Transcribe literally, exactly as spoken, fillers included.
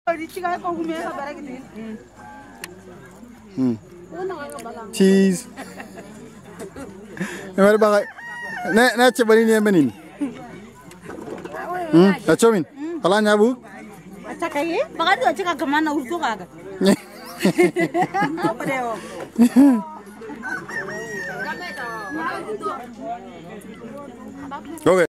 Hmm. Cheese. Namanya bagai. Nek nek coba ini yang benin. Hmm. Comin. Kalau nyabu. Acak aja. Bagai tu acak kemana urut agak. Apa deh? Okay.